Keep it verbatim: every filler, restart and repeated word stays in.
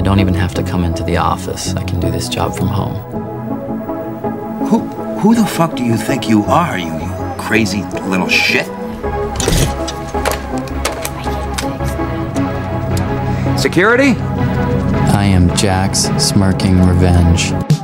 don't even have to come into the office. I can do this job from home. Who, who the fuck do you think you are, you, you crazy little shit? Security? I am Jack's smirking revenge.